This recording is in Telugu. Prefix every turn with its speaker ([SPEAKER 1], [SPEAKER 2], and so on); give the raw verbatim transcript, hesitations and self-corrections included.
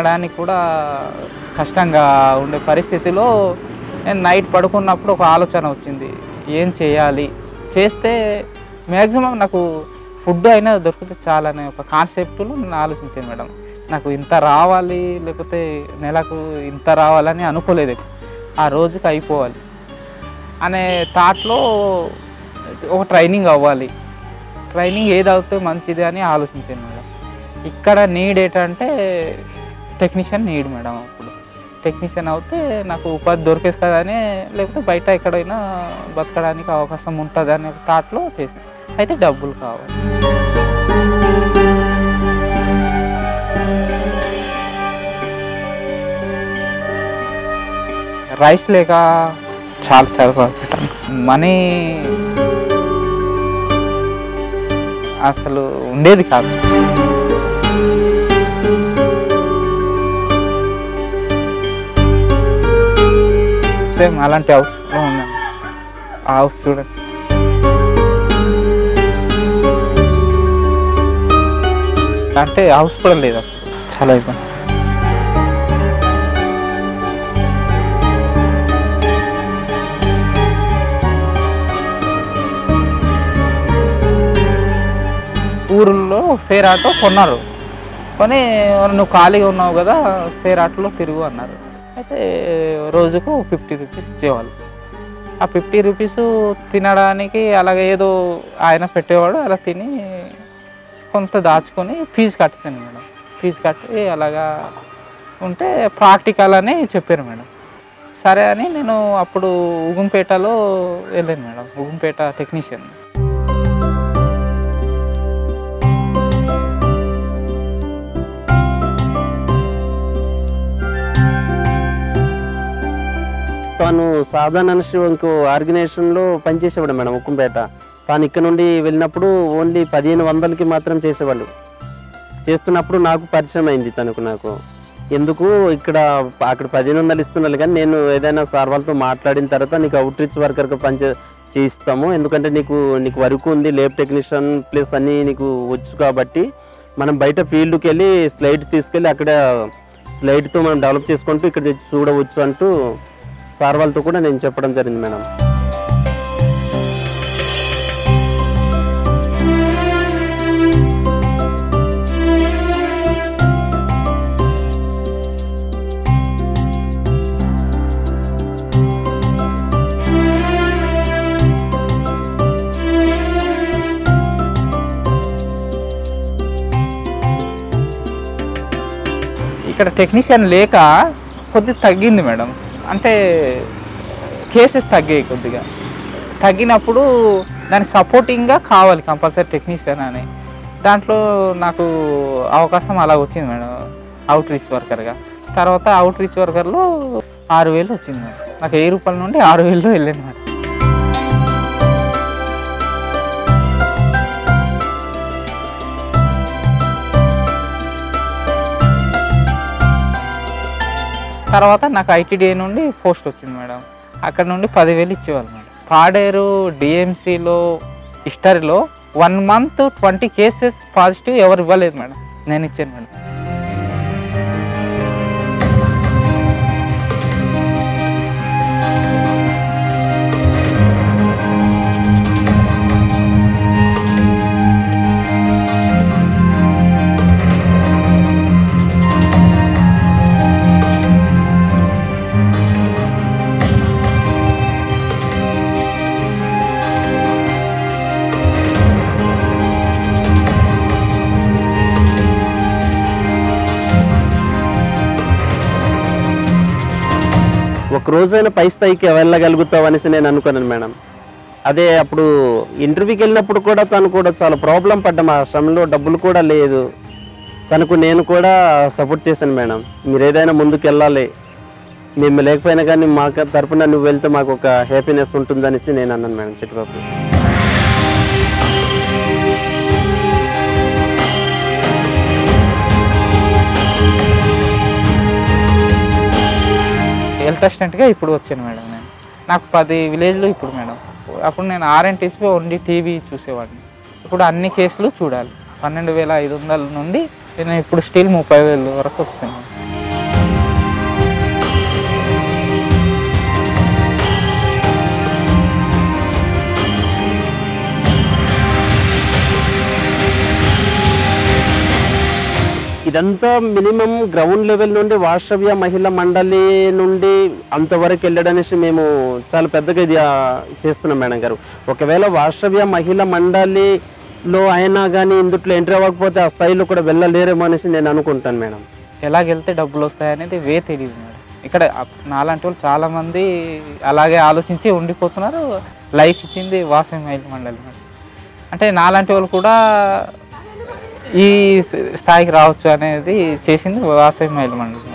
[SPEAKER 1] తినడానికి కూడా కష్టంగా ఉండే పరిస్థితిలో నేను నైట్ పడుకున్నప్పుడు ఒక ఆలోచన వచ్చింది, ఏం చేయాలి, చేస్తే మ్యాక్సిమం నాకు ఫుడ్ అయినా దొరికితే చాలనే ఒక కాన్సెప్ట్లో నేను ఆలోచించాను మేడం. నాకు ఇంత రావాలి, లేకపోతే నెలకు ఇంత రావాలని అనుకోలేదు, ఆ రోజుకి అయిపోవాలి అనే థాట్లో ఒక ట్రైనింగ్ అవ్వాలి, ట్రైనింగ్ ఏది అవుతే మంచిది అని ఆలోచించాను మేడం. ఇక్కడ నీడ్ ఏంటంటే టెక్నీషియన్ నీడ్ మేడం. అప్పుడు టెక్నీషియన్ అవుతే నాకు ఉపాధి దొరికేస్తుందని, లేకపోతే బయట ఎక్కడైనా బతకడానికి అవకాశం ఉంటుంది అనే థాట్లో చేసాను. అయితే డబ్బులు కావాలి. రైస్ లేక చాలా చాలా పెట్టాను. మనీ అసలు ఉండేది కాదు. సేమ్ అలాంటి హౌస్లో ఉన్నాను. ఆ హౌస్ చూడండి. అంటే హౌస్ కూడా లేదు అప్పుడు. చాలా ఇబ్బంది. ఊరిలో షేర్ ఆటో కొన్నారు. కొని నువ్వు ఖాళీగా ఉన్నావు కదా, షేర్ ఆటోలో తిరుగు అన్నారు. అయితే రోజుకు ఫిఫ్టీ రూపీస్ ఇచ్చేవాళ్ళు. ఆ ఫిఫ్టీ రూపీస్ తినడానికి అలాగే ఏదో ఆయన పెట్టేవాడు, అలా తిని కొంత దాచుకొని ఫీజు కట్టాను మేడం. ఫీజు కట్టి అలాగా ఉంటే ప్రాక్టికల్ అని చెప్పారు మేడం. సరే అని నేను అప్పుడు ఉగుంపేటలో వెళ్ళాను మేడం. ఉగుంపేట టెక్నీషియన్.
[SPEAKER 2] తాను సాధారణ ఇంకో ఆర్గనైజేషన్లో పనిచేసేవాడు మేడం ఉక్కుంపేట. తాను ఇక్కడ నుండి వెళ్ళినప్పుడు ఓన్లీ పదిహేను వందలకి మాత్రం చేసేవాళ్ళు. చేస్తున్నప్పుడు నాకు పరిచయం అయింది తనకు. నాకు ఎందుకు ఇక్కడ అక్కడ పదిహేను వందలు ఇస్తున్నారు కానీ నేను ఏదైనా సార్ వాళ్ళతో మాట్లాడిన తర్వాత నీకు అవుట్ రీచ్ వర్కర్గా పనిచే చేయిస్తాము, ఎందుకంటే నీకు నీకు వర్క్ ఉంది, ల్యాబ్ టెక్నీషియన్ ప్లస్ అన్నీ నీకు వచ్చు కాబట్టి మనం బయట ఫీల్డ్కి వెళ్ళి స్లైడ్స్ తీసుకెళ్ళి అక్కడ స్లైడ్తో మనం డెవలప్ చేసుకుంటూ ఇక్కడ చూడవచ్చు అంటూ సార్ వాళ్ళతో కూడా నేను చెప్పడం జరిగింది మేడం.
[SPEAKER 1] ఇక్కడ టెక్నీషియన్ లేక కొద్దిగా తగ్గింది మేడం. అంటే కేసెస్ తగ్గాయి. కొద్దిగా తగ్గినప్పుడు దానికి సపోర్టింగ్గా కావాలి కంపల్సరీ టెక్నీషియన్ అని. దాంట్లో నాకు అవకాశం అలా వచ్చింది మేడం అవుట్ రీచ్ వర్కర్గా. తర్వాత అవుట్ రీచ్ వర్కర్లో ఆరు వేలు వచ్చింది మేడం. నాకు వెయ్యి రూపాయల నుండి ఆరు వేలు వెళ్ళాను మేడం. తర్వాత నాకు ఐటీడీఏ నుండి పోస్ట్ వచ్చింది మేడం. అక్కడ నుండి పదివేలు ఇచ్చేవాళ్ళు మేడం. పాడేరు డిఎంసీలో హిస్టరీలో one month twenty cases positive ఎవరు ఇవ్వలేదు మేడం, నేను ఇచ్చాను మేడం.
[SPEAKER 2] ఒక రోజైనా పై స్థాయికి వెళ్ళగలుగుతావు అనేసి నేను అనుకున్నాను మేడం. అదే అప్పుడు ఇంటర్వ్యూకి వెళ్ళినప్పుడు కూడా తను కూడా చాలా ప్రాబ్లం పడ్డాం. ఆ శ్రమలో డబ్బులు కూడా లేదు. తనకు నేను కూడా సపోర్ట్ చేశాను మేడం. మీరు ఏదైనా ముందుకు వెళ్ళాలి, మేము లేకపోయినా కానీ మా తరపున నువ్వు వెళ్తే మాకు ఒక హ్యాపీనెస్ ఉంటుందనేసి నేను అన్నాను మేడం చిట్టిబాబు.
[SPEAKER 1] హెల్త్ అసిస్టెంట్గా ఇప్పుడు వచ్చాను మేడం. నేను నాకు పది విలేజ్లు ఇప్పుడు మేడం. అప్పుడు నేను ఆర్ఎన్టీసీ ఓన్లీ టీవీ చూసేవాడిని. ఇప్పుడు అన్ని కేసులు చూడాలి. పన్నెండు వేల ఐదు వందల నుండి నేను ఇప్పుడు స్టిల్ ముప్పై వేలు వరకు వస్తాను.
[SPEAKER 2] ఇదంతా మినిమం గ్రౌండ్ లెవెల్ నుండి వాసవ్య మహిళా మండలి నుండి అంతవరకు వెళ్ళడనేసి మేము చాలా పెద్దగా ఇది చేస్తున్నాం మేడం గారు. ఒకవేళ వాసవ్య మహిళా మండలిలో అయినా కానీ ఇందుట్లో ఎంట్రీ అవ్వకపోతే ఆ స్థాయిలో కూడా వెళ్ళలేరేమో అనేసి నేను అనుకుంటాను మేడం.
[SPEAKER 1] ఎలాగెళ్తే డబ్బులు వస్తాయనేది వే తెలియదు మేడం. ఇక్కడ నాలాంటి వాళ్ళు చాలామంది అలాగే ఆలోచించి ఉండిపోతున్నారు. లైఫ్ ఇచ్చింది వాసవి మహిళా మండలి మేడం. అంటే నాలాంటి వాళ్ళు కూడా ఈ స్థాయికి రావచ్చు అనేది చేసింది వాసవి మహిళా మండలి.